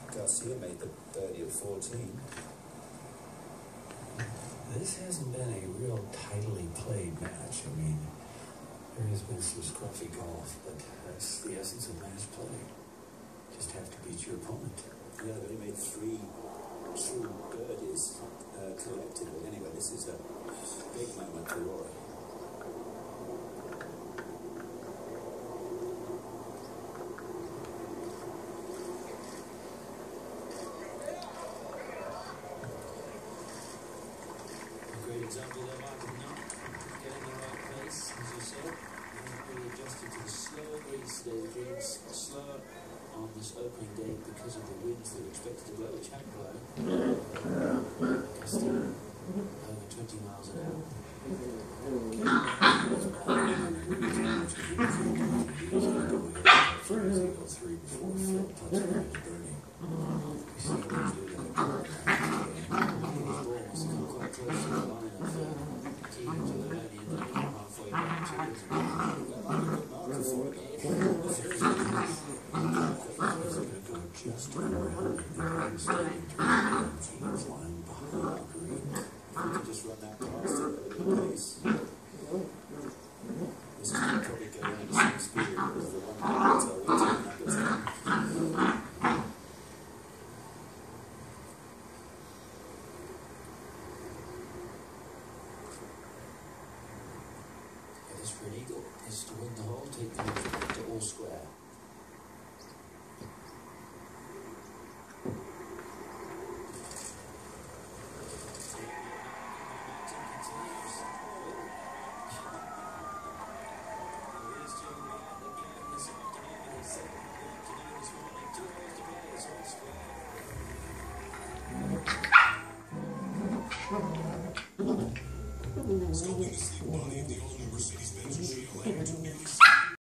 Garcia made the birdie at 14. This hasn't been a real tightly played match. I mean, there has been some scruffy golf, but that's the essence of match play. Just have to beat your opponent. Yeah, they only made 3 true birdies collectively. Anyway, this is a big moment for Rory. Great example there, Martin, not getting the right place, as you said. Really adjusted to the slower greens today. The greens slower on this opening day because of the winds that are expected to blow, which have blown. Gusting over 20 miles an hour. First, he got 3 before Phil touched the birdie. You see what he's doing in the car. Balls come quite close to the line of key to the lady and then halfway back to it. Just around the stadium flying behind the green. If you could just run that past it at a pace. This is probably going at the same speed as the one that number 10. This for an eagle is to win the hole, take the lead to all square. Sculpting the sleek body of the all-new Mercedes-Benz GLA to 86